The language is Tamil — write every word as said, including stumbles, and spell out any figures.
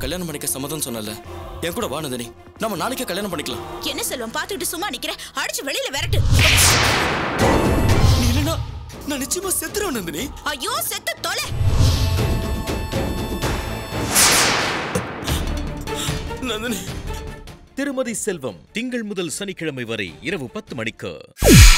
கல்யாணம் பண்ணிக்க சம்மதம் சொன்னல, என் கூட வா நந்தினி, நம்ம நாளைக்கே கல்யாணம் பண்ணிக்கலாம். என்ன செல்வம் பாத்துக்கிட்டு சும்மா நிக்கிற? அடிச்சு வெளியில விரட்டு. நீ இல்லனா நான் நிச்சயமா செத்துறேன் நந்தினி. ஐயோ செத்து தொலை. நந்தினி. திருமதி செல்வம் திங்கள் முதல் சனிக்கிழமை வரை இரவு பத்து மணிக்கு.